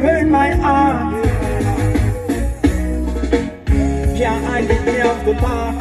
burn my heart. Can't hide it, me off the park.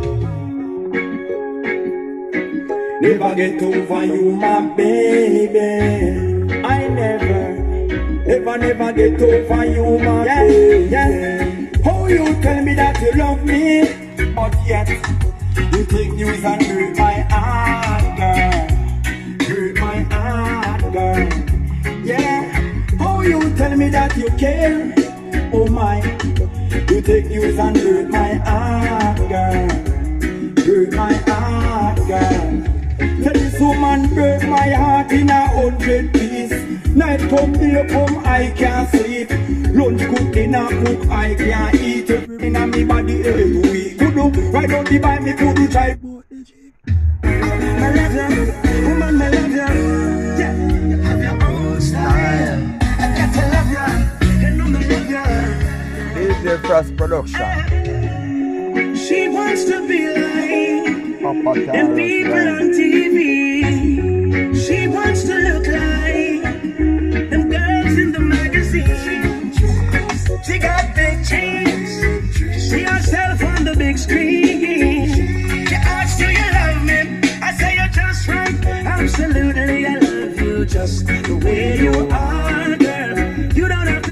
Never get over you, my baby. I never get over you, my baby. How you tell me that you love me, but yet you take news and hurt my heart, girl. Hurt my heart, girl. Yeah. How you tell me that you care? Oh my. You take news and hurt my heart, girl. Hurt my heart, girl. Tell this woman break my heart in 100 pieces. Night come, day come, I can't sleep. Lunch cook, dinner cook, I can't eat. In a me body every week. Good look, right on the buy me food, try. I love you, woman, I love you. Yeah, you have your own style. I got to love you, you know me love you. DJ Frost Production. She wants to be like them people on TV. She wants to look like them girls in the magazine. She got big chains. See herself on the big screen. She asks, do you love me? I say you're just right. Absolutely, I love you just the way you are, girl. You don't have to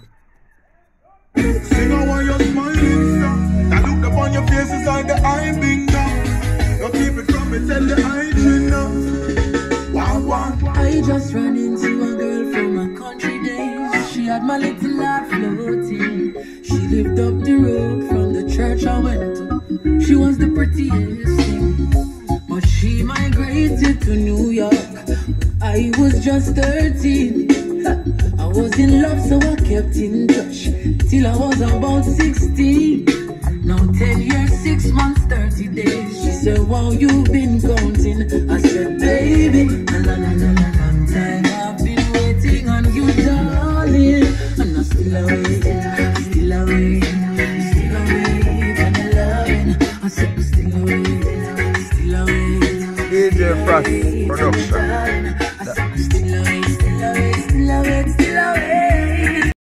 sing on while you're smiling, sir. That look upon your face is like the eye bingo. Don't keep it from me, tell the eye chinna. Wow. I just ran into a girl from my country days. She had my little heart floating. She lived up the road from the church I went to. She was the prettiest thing, but she migrated to New York. I was just 13. I was in love, so I kept in touch till I was about 16. Now 10 years, 6 months, 30 days. She said, wow, you've been counting. I said, baby, a long time I've been waiting on you, darling. And I'm still awaiting, and I'm loving. I said, I'm still awaiting. DJ Frost Production.